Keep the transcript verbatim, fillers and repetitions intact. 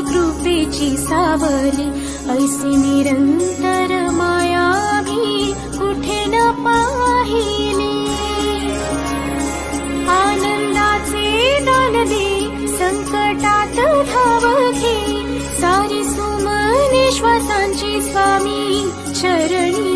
कृपेची सावली, ऐसी निरंतर माया भी कुठे न पाहिली। आनंदाचे दान दे, संकटात धाव घे, सारी सुमने श्वासांची स्वामी चरणी